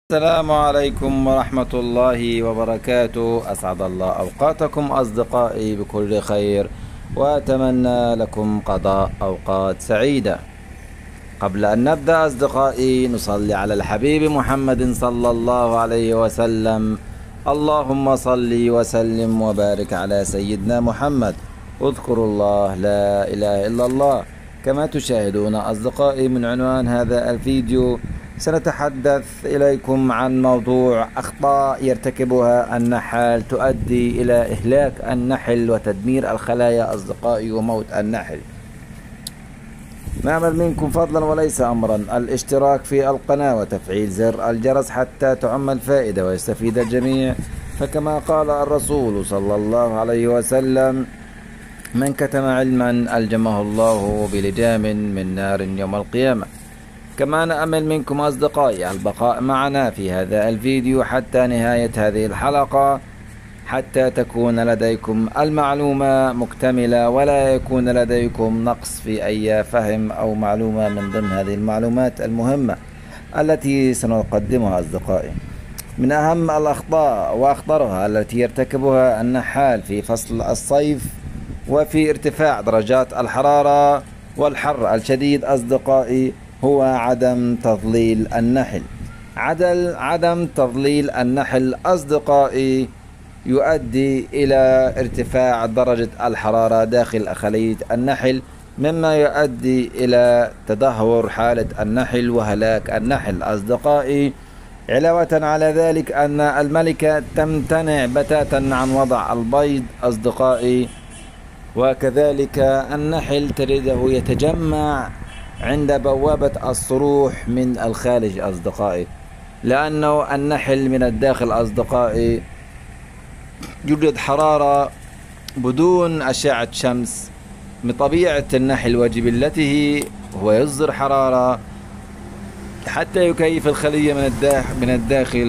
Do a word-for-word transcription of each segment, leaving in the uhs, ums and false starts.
السلام عليكم ورحمة الله وبركاته. أسعد الله أوقاتكم أصدقائي بكل خير، وأتمنى لكم قضاء أوقات سعيدة. قبل أن نبدأ أصدقائي نصلي على الحبيب محمد صلى الله عليه وسلم. اللهم صل وسلم وبارك على سيدنا محمد. اذكروا الله لا إله إلا الله. كما تشاهدون أصدقائي من عنوان هذا الفيديو سنتحدث إليكم عن موضوع أخطاء يرتكبها النحال تؤدي إلى إهلاك النحل وتدمير الخلايا أصدقائي وموت النحل. نأمل منكم فضلا وليس أمرا الاشتراك في القناة وتفعيل زر الجرس حتى تعم الفائدة ويستفيد الجميع. فكما قال الرسول صلى الله عليه وسلم: من كتم علما ألجمه الله بلجام من نار يوم القيامة. كما نأمل منكم أصدقائي البقاء معنا في هذا الفيديو حتى نهاية هذه الحلقة، حتى تكون لديكم المعلومة مكتملة ولا يكون لديكم نقص في أي فهم أو معلومة من ضمن هذه المعلومات المهمة التي سنقدمها أصدقائي. من أهم الأخطاء وأخطرها التي يرتكبها النحال في فصل الصيف وفي ارتفاع درجات الحرارة والحر الشديد أصدقائي هو عدم تظليل النحل. عدل عدم تظليل النحل أصدقائي يؤدي إلى ارتفاع درجة الحرارة داخل خلية النحل، مما يؤدي إلى تدهور حالة النحل وهلاك النحل أصدقائي. علاوة على ذلك أن الملكة تمتنع بتاتا عن وضع البيض أصدقائي، وكذلك النحل تجده يتجمع عند بوابة الصروح من الخارج أصدقائي، لأنه النحل من الداخل أصدقائي يوجد حرارة بدون أشعة شمس. من طبيعة النحل وجبلته هو يصدر حرارة حتى يكيف الخلية من الداخل من الداخل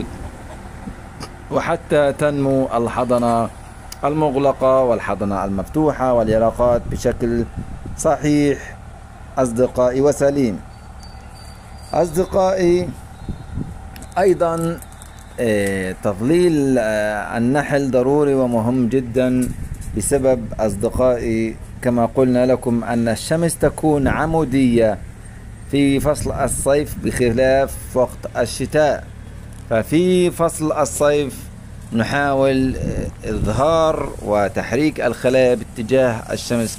وحتى تنمو الحضنة المغلقة والحضنة المفتوحة واليرقات بشكل صحيح أصدقائي وسليم. أصدقائي أيضا تظليل النحل ضروري ومهم جدا بسبب أصدقائي كما قلنا لكم أن الشمس تكون عمودية في فصل الصيف بخلاف وقت الشتاء. ففي فصل الصيف نحاول إظهار وتحريك الخلايا باتجاه الشمس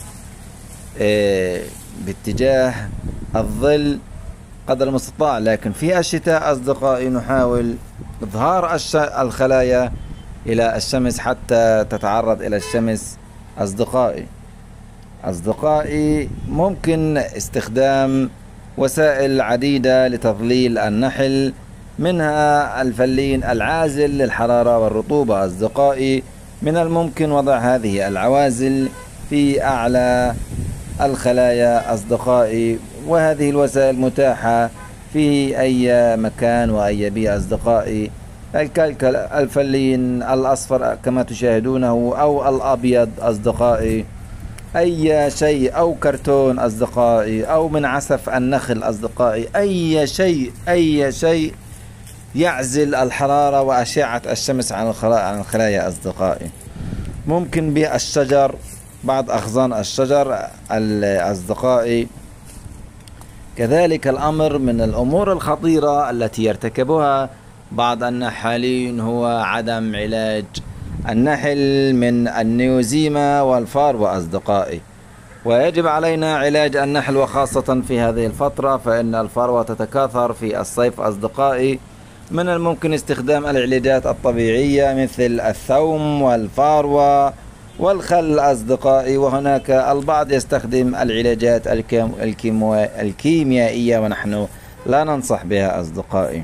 باتجاه الظل قدر المستطاع، لكن في الشتاء أصدقائي نحاول إظهار الخلايا إلى الشمس حتى تتعرض إلى الشمس أصدقائي. أصدقائي ممكن استخدام وسائل عديدة لتظليل النحل، منها الفلين العازل للحرارة والرطوبة أصدقائي. من الممكن وضع هذه العوازل في أعلى الخلايا أصدقائي، وهذه الوسائل متاحة في أي مكان وأي بيئة أصدقائي. الكلكل الفلين الأصفر كما تشاهدونه أو الأبيض أصدقائي، أي شيء أو كرتون أصدقائي أو من عسف النخل أصدقائي، أي شيء أي شيء يعزل الحرارة وأشعة الشمس عن الخلايا أصدقائي. ممكن بالشجر، بعض أغصان الشجر الأصدقائي. كذلك الأمر من الأمور الخطيرة التي يرتكبها بعض النحالين هو عدم علاج النحل من النيوزيما والفاروة أصدقائي. ويجب علينا علاج النحل وخاصة في هذه الفترة، فإن الفاروة تتكاثر في الصيف أصدقائي. من الممكن استخدام العلاجات الطبيعية مثل الثوم والفاروة والخل أصدقائي، وهناك البعض يستخدم العلاجات الكيميائية ونحن لا ننصح بها أصدقائي.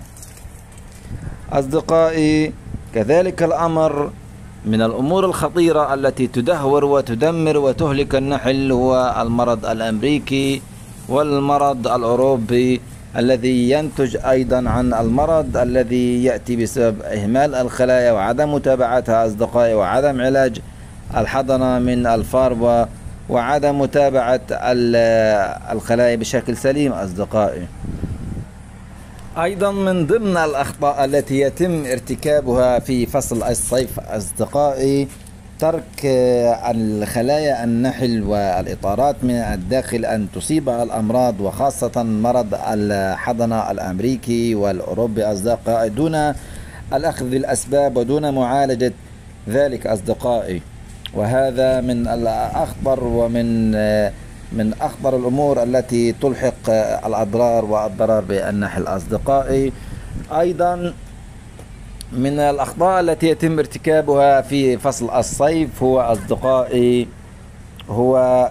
أصدقائي كذلك الأمر من الأمور الخطيرة التي تدهور وتدمر وتهلك النحل هو المرض الأمريكي والمرض الأوروبي الذي ينتج أيضا عن المرض الذي يأتي بسبب إهمال الخلايا وعدم متابعتها أصدقائي، وعدم علاج الحضنة من الفاروة، وعدم متابعة الخلايا بشكل سليم أصدقائي. أيضا من ضمن الأخطاء التي يتم ارتكابها في فصل الصيف أصدقائي ترك الخلايا النحل والإطارات من الداخل أن تصيبها الأمراض، وخاصة مرض الحضنة الأمريكي والأوروبي أصدقائي، دون الأخذ بالأسباب ودون معالجة ذلك أصدقائي. وهذا من الأخطر ومن من أخطر الأمور التي تلحق الأضرار والضرر بالنحل أصدقائي. أيضا من الأخطاء التي يتم ارتكابها في فصل الصيف هو أصدقائي هو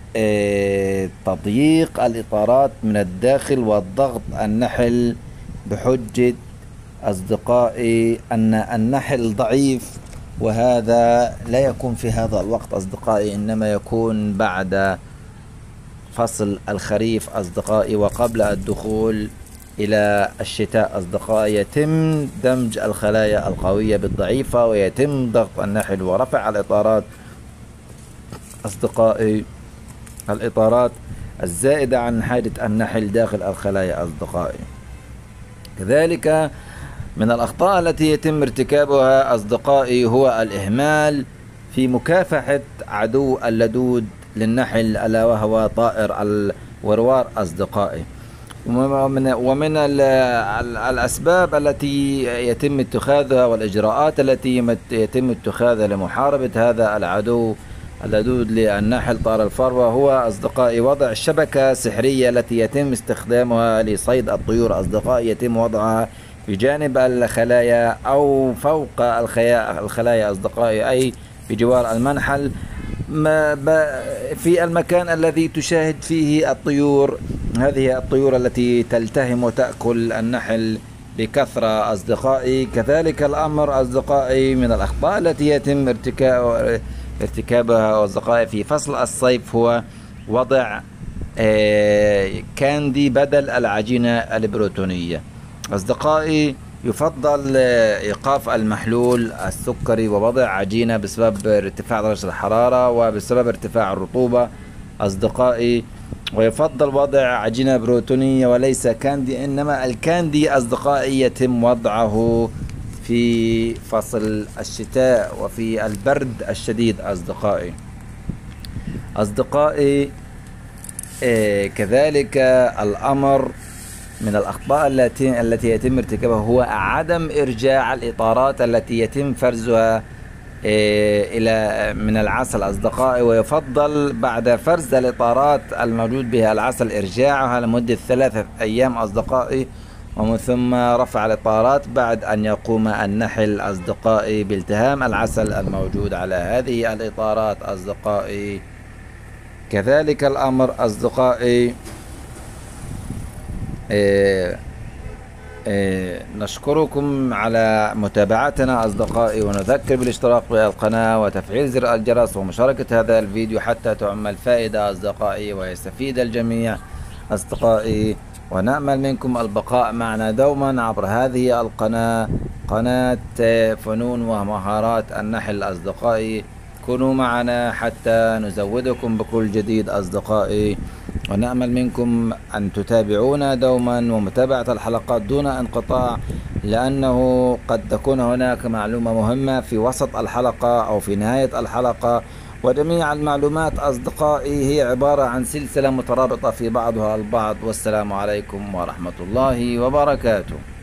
تضييق الإطارات من الداخل وضغط النحل بحجة أصدقائي أن النحل ضعيف، وهذا لا يكون في هذا الوقت أصدقائي، إنما يكون بعد فصل الخريف أصدقائي وقبل الدخول إلى الشتاء أصدقائي. يتم دمج الخلايا القوية بالضعيفة ويتم ضغط النحل ورفع الإطارات أصدقائي، الإطارات الزائدة عن حاجة النحل داخل الخلايا أصدقائي. كذلك من الأخطاء التي يتم ارتكابها أصدقائي هو الإهمال في مكافحة عدو اللدود للنحل ألا وهو طائر الوروار أصدقائي. ومن, ومن الأسباب التي يتم اتخاذها والإجراءات التي يتم اتخاذها لمحاربة هذا العدو اللدود للنحل طائر الفروة هو أصدقائي وضع شبكة سحرية التي يتم استخدامها لصيد الطيور أصدقائي، يتم وضعها بجانب الخلايا أو فوق الخلايا أصدقائي، أي بجوار المنحل في المكان الذي تشاهد فيه الطيور، هذه الطيور التي تلتهم وتأكل النحل بكثرة أصدقائي. كذلك الأمر أصدقائي من الأخطاء التي يتم ارتكابها أصدقائي في فصل الصيف هو وضع كاندي بدل العجينة البروتونية أصدقائي. يفضل إيقاف المحلول السكري ووضع عجينة بسبب ارتفاع درجة الحرارة وبسبب ارتفاع الرطوبة أصدقائي، ويفضل وضع عجينة بروتونية وليس كاندي، إنما الكاندي أصدقائي يتم وضعه في فصل الشتاء وفي البرد الشديد أصدقائي. أصدقائي إيه كذلك الأمر من الأخطاء التي التي يتم ارتكابها هو عدم إرجاع الإطارات التي يتم فرزها إيه إلى من العسل أصدقائي، ويفضل بعد فرز الإطارات الموجود بها العسل إرجاعها لمدة ثلاثة أيام أصدقائي، ومن ثم رفع الإطارات بعد أن يقوم النحل أصدقائي بالتهام العسل الموجود على هذه الإطارات أصدقائي. كذلك الأمر أصدقائي إيه إيه نشكركم على متابعتنا أصدقائي، ونذكر بالاشتراك بالقناة وتفعيل زر الجرس ومشاركة هذا الفيديو حتى تعم الفائدة أصدقائي ويستفيد الجميع أصدقائي، ونأمل منكم البقاء معنا دوما عبر هذه القناة، قناة فنون ومهارات النحل أصدقائي. كونوا معنا حتى نزودكم بكل جديد أصدقائي، ونأمل منكم أن تتابعونا دوما ومتابعة الحلقات دون انقطاع، لأنه قد تكون هناك معلومة مهمة في وسط الحلقة أو في نهاية الحلقة، وجميع المعلومات أصدقائي هي عبارة عن سلسلة مترابطة في بعضها البعض. والسلام عليكم ورحمة الله وبركاته.